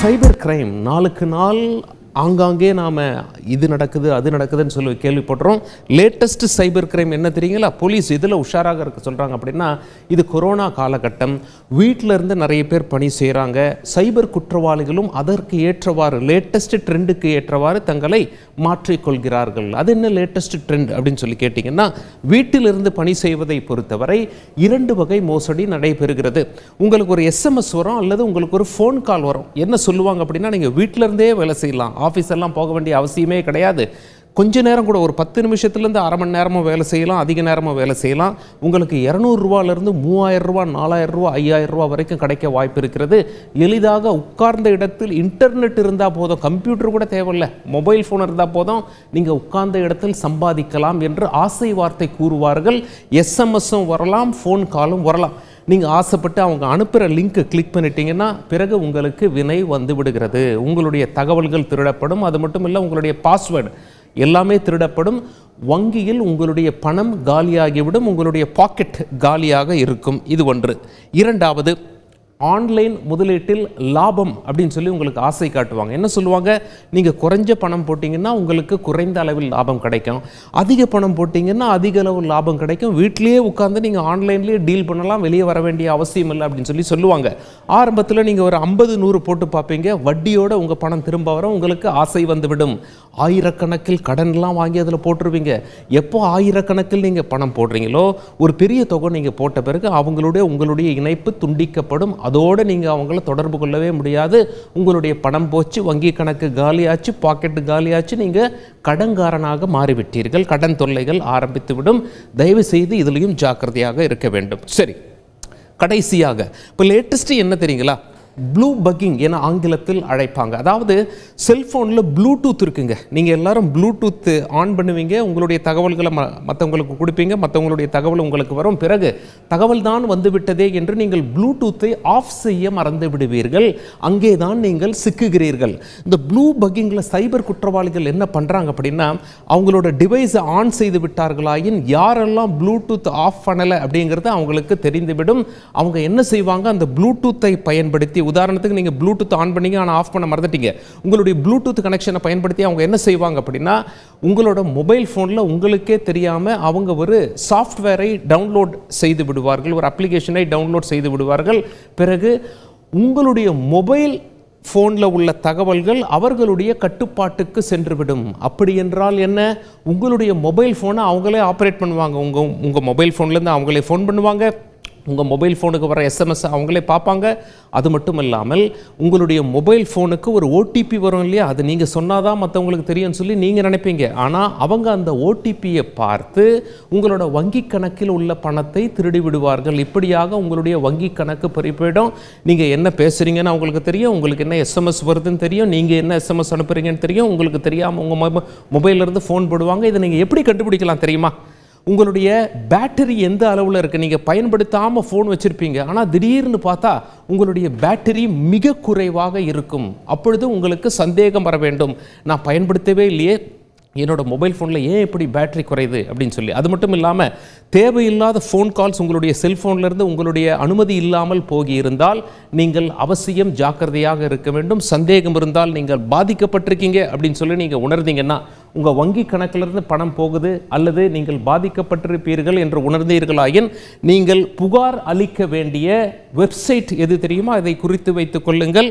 Cyber crime நாளுக்கு நாள் ஆங்காங்கே நாம் இது நடக்குது அது நடக்குதுன்னு சொல்லி கேள்விப்படுறோம். லேட்டஸ்ட் சைபர் கிரைம் என்ன தெரியுங்களா? போலீஸ் இதில் உஷாராக இருக்க சொல்கிறாங்க அப்படின்னா, இது கொரோனா காலகட்டம், வீட்டில் இருந்து நிறைய பேர் பணி செய்கிறாங்க. சைபர் குற்றவாளிகளும் அதற்கு ஏற்றவாறு லேட்டஸ்ட் ட்ரெண்டுக்கு ஏற்றவாறு தங்களை மாற்றிக்கொள்கிறார்கள். அது என்ன லேட்டஸ்ட் ட்ரெண்ட் அப்படின்னு சொல்லி கேட்டிங்கன்னா, வீட்டிலிருந்து பணி செய்வதை பொறுத்தவரை 2 வகை மோசடி நடைபெறுகிறது. உங்களுக்கு ஒரு எஸ்எம்எஸ் வரும் அல்லது உங்களுக்கு ஒரு ஃபோன் கால் வரும். என்ன சொல்லுவாங்க அப்படின்னா, நீங்கள் வீட்டிலேருந்தே வேலை செய்யலாம், ஆஃபீஸ் எல்லாம் போக வேண்டிய அவசியமே கிடையாது, கொஞ்ச நேரம் கூட ஒரு 10 நிமிஷத்துலேருந்து அரை மணி நேரமும் வேலை செய்யலாம், அதிக நேரமும் வேலை செய்யலாம், உங்களுக்கு 200 ரூபாயிலிருந்து 3000 ரூபா 4000 ரூபா 5000 ரூபா வரைக்கும் கிடைக்க வாய்ப்பு இருக்கிறது. எளிதாக உட்கார்ந்த இடத்தில் இன்டர்நெட் இருந்தால் போதும், கம்ப்யூட்டர் கூட தேவையில்லை, மொபைல் ஃபோன் இருந்தால் போதும், நீங்கள் உட்கார்ந்த இடத்தில் சம்பாதிக்கலாம் என்று ஆசை வார்த்தை கூறுவார்கள். எஸ்எம்எஸும் வரலாம், ஃபோன் காலும் வரலாம். நீங்கள் ஆசைப்பட்டு அவங்க அனுப்புகிற லிங்க்கை கிளிக் பண்ணிட்டீங்கன்னா பிறகு உங்களுக்கு வினை வந்து விடுகிறது. உங்களுடைய தகவல்கள் திருடப்படும். அது மட்டும் இல்லை, உங்களுடைய பாஸ்வேர்டு எல்லாமே திருடப்படும். வங்கியில் உங்களுடைய பணம் காலியாகிவிடும், உங்களுடைய பாக்கெட் காலியாக இருக்கும். இது ஒன்று. இரண்டாவது, ஆன்லைன் முதலீட்டில் லாபம் அப்படின்னு சொல்லி உங்களுக்கு ஆசை காட்டுவாங்க. என்ன சொல்லுவாங்க? நீங்கள் குறைஞ்ச பணம் போட்டிங்கன்னா உங்களுக்கு குறைந்த அளவில் லாபம் கிடைக்கும், அதிக பணம் போட்டிங்கன்னா அதிக அளவு லாபம் கிடைக்கும், வீட்டிலேயே உட்காந்து நீங்கள் ஆன்லைன்லேயே டீல் பண்ணலாம், வெளியே வர வேண்டிய அவசியம் இல்லை அப்படின்னு சொல்லி சொல்லுவாங்க. ஆரம்பத்தில் நீங்கள் ஒரு 50-100 போட்டு பார்ப்பீங்க, வட்டியோடு உங்கள் பணம் திரும்ப வர உங்களுக்கு ஆசை வந்துவிடும். ஆயிரக்கணக்கில் கடன்லாம் வாங்கி அதில் போட்டுருவீங்க. எப்போ ஆயிரக்கணக்கில் நீங்கள் பணம் போடுறீங்களோ, ஒரு பெரிய தொகை நீங்கள் போட்ட பிறகு உங்களுடைய இணைப்பு துண்டிக்கப்படும். அதோடு நீங்கள் அவங்கள தொடர்பு கொள்ளவே முடியாது. உங்களுடைய பணம் போச்சு, வங்கி கணக்கு காலியாச்சு, பாக்கெட்டு காலியாச்சு, நீங்கள் கடன்காரனாக மாறிவிட்டீர்கள். கடன் தொல்லைகள் ஆரம்பித்துவிடும். தயவு செய்து இதிலையும் ஜாக்கிரதையாக இருக்க வேண்டும். சரி, கடைசியாக இப்போ லேட்டஸ்ட்டு என்ன தெரியுங்களா? ப்ளூ பக்கிங் என ஆங்கிலத்தில் அழைப்பாங்க. அதாவது செல்ஃபோனில் ப்ளூடூத் இருக்குங்க. நீங்கள் எல்லாரும் ப்ளூடூத் ஆன் பண்ணுவீங்க, உங்களுடைய தகவல்களை மற்றவங்களுக்கு கொடுப்பீங்க, மற்றவங்களுடைய தகவல் உங்களுக்கு வரும். பிறகு தகவல் தான் வந்துவிட்டதே என்று நீங்கள் ப்ளூடூத்தை ஆஃப் செய்ய மறந்து விடுவீர்கள். அங்கே தான் நீங்கள் சிக்குகிறீர்கள். இந்த ப்ளூ பக்கிங்கில் சைபர் குற்றவாளிகள் என்ன பண்ணுறாங்க அப்படின்னா, அவங்களோட டிவைஸை ஆன் செய்து விட்டார்களாயின் யாரெல்லாம் ப்ளூடூத் ஆஃப் பண்ணலை அப்படிங்கிறது அவங்களுக்கு தெரிந்துவிடும். அவங்க என்ன செய்வாங்க? அந்த ப்ளூடூத்தை பயன்படுத்தி, உதாரணத்துக்கு நீங்கள் ப்ளூடூத் ஆன் பண்ணீங்க ஆனால் ஆஃப் பண்ண மறந்துட்டீங்க, உங்களுடைய ப்ளூடூத் கனெக்ஷனை பயன்படுத்தி அவங்க என்ன செய்வாங்க அப்படின்னா, உங்களோட மொபைல் ஃபோனில் உங்களுக்கே தெரியாமல் அவங்க ஒரு சாஃப்ட்வேரை டவுன்லோட் செய்து விடுவார்கள், ஒரு அப்ளிகேஷனை டவுன்லோட் செய்து விடுவார்கள். பிறகு உங்களுடைய மொபைல் ஃபோனில் உள்ள தகவல்கள் அவர்களுடைய கட்டுப்பாட்டுக்கு சென்றுவிடும். அப்படி என்றால் என்ன? உங்களுடைய மொபைல் ஃபோனை அவங்களே ஆப்ரேட் பண்ணுவாங்க. உங்கள் மொபைல் ஃபோன்லேருந்து அவங்களே ஃபோன் பண்ணுவாங்க, உங்கள் மொபைல் ஃபோனுக்கு வர எஸ்எம்எஸ் அவங்களே பார்ப்பாங்க. அது மட்டும் இல்லாமல் உங்களுடைய மொபைல் ஃபோனுக்கு ஒரு ஓடிபி வரும் இல்லையா, அது நீங்கள் சொன்னாதான் மற்றவங்களுக்கு தெரியும்னு சொல்லி நீங்கள் நினைப்பீங்க. ஆனால் அவங்க அந்த ஓடிபியை பார்த்து உங்களோட வங்கி கணக்கில் உள்ள பணத்தை திருடி விடுவார்கள். இப்படியாக உங்களுடைய வங்கி கணக்கு பறிப்போயிடும். நீங்கள் என்ன பேசுகிறீங்கன்னு அவங்களுக்கு தெரியும், உங்களுக்கு என்ன எஸ்எம்எஸ் வருதுன்னு தெரியும், நீங்கள் என்ன எஸ்எம்எஸ் அனுப்புகிறீங்கன்னு தெரியும். உங்களுக்கு தெரியாமல் உங்கள் மொபைலிருந்து ஃபோன் போடுவாங்க. இதை நீங்கள் எப்படி கண்டுபிடிக்கலாம் தெரியுமா? உங்களுடைய பேட்டரி எந்த அளவில் இருக்குது, நீங்கள் பயன்படுத்தாமல் ஃபோன் வச்சுருப்பீங்க, ஆனால் திடீர்னு பார்த்தா உங்களுடைய பேட்டரி மிக குறைவாக இருக்கும். அப்பொழுது உங்களுக்கு சந்தேகம் வர வேண்டும், நான் பயன்படுத்தவே இல்லையே, என்னோடய மொபைல் ஃபோனில் ஏன் இப்படி பேட்டரி குறையுது அப்படின்னு சொல்லி. அது மட்டும் இல்லாமல் தேவையில்லாத ஃபோன் கால்ஸ் உங்களுடைய செல்ஃபோன்லேருந்து உங்களுடைய அனுமதி இல்லாமல் போகியிருந்தால் நீங்கள் அவசியம் ஜாக்கிரதையாக இருக்க வேண்டும். சந்தேகம் இருந்தால் நீங்கள் பாதிக்கப்பட்டிருக்கீங்க அப்படின்னு சொல்லி நீங்கள் உணர்ந்தீங்கன்னா, உங்கள் வங்கி கணக்கிலிருந்து பணம் போகுது அல்லது நீங்கள் பாதிக்கப்பட்டிருப்பீர்கள் என்று உணர்ந்தீர்களாயின் நீங்கள் புகார் அளிக்க வேண்டிய வெப்சைட் எது தெரியுமா? இதை குறித்து வைத்துக் கொள்ளுங்கள்.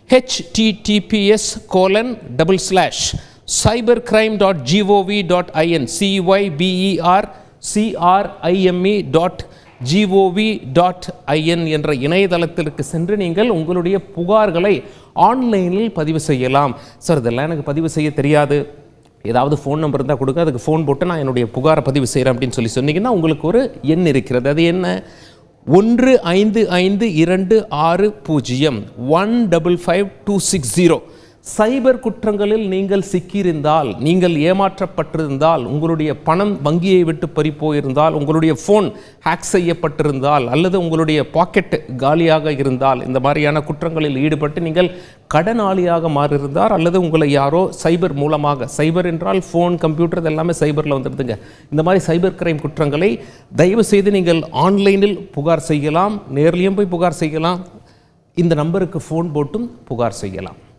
https://cybercrime.gov.in cybercrime.gov.in என்ற இணையதளத்திற்கு சென்று நீங்கள் உங்களுடைய புகார்களை ஆன்லைனில் பதிவு செய்யலாம். சார், இதெல்லாம் எனக்கு பதிவு செய்ய தெரியாது, ஏதாவது ஃபோன் நம்பர் இருந்தால் கொடுங்க, அதுக்கு ஃபோன் போட்டு நான் என்னுடைய புகாரை பதிவு செய்கிறேன் அப்படின்னு சொல்லி சொன்னீங்கன்னா உங்களுக்கு ஒரு எண் இருக்கிறது. அது என்ன? 1552601555260. சைபர் குற்றங்களில் நீங்கள் சிக்கியிருந்தால், நீங்கள் ஏமாற்றப்பட்டிருந்தால், உங்களுடைய பணம் வங்கியை விட்டு பறிப்போயிருந்தால், உங்களுடைய ஃபோன் ஹேக் செய்யப்பட்டிருந்தால் அல்லது உங்களுடைய பாக்கெட் காலியாக இருந்தால், இந்த மாதிரியான குற்றங்களில் ஈடுபட்டு நீங்கள் கடனாளியாக மாறியிருந்தால் அல்லது உங்களை யாரோ சைபர் மூலமாக, சைபர் என்றால் ஃபோன், கம்ப்யூட்டர் எல்லாமே சைபரில் வந்துடுதுங்க, இந்த மாதிரி சைபர் கிரைம் குற்றங்களை தயவு செய்து நீங்கள் ஆன்லைனில் புகார் செய்யலாம், நேர்லையும் போய் புகார் செய்யலாம். இந்த நம்பருக்கு ஃபோன் போட்டும் புகார் செய்யலாம்.